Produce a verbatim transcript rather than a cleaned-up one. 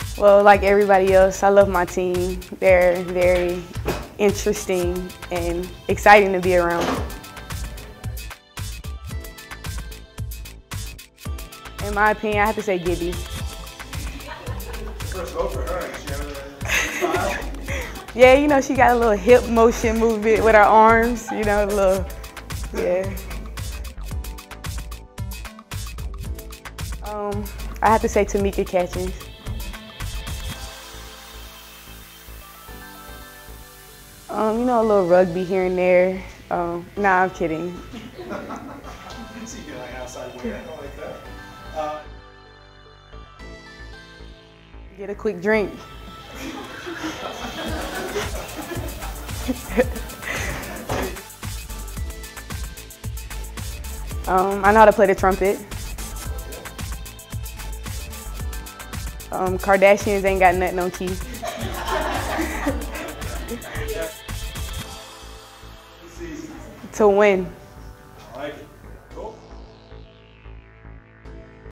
Well, like everybody else, I love my team. They're very interesting and exciting to be around. In my opinion, I have to say Gibby. First vote for her. She have a style. Yeah, you know, she got a little hip motion movement with her arms, you know, a little, yeah. Um, I have to say Tamika Catchings. Um, you know, a little rugby here and there. Um, nah, I'm kidding. See you like outside wear. I don't like that. Uh, Get a quick drink. um, I know how to play the trumpet. Um, Kardashians ain't got nothing on key. season. To win. I like it.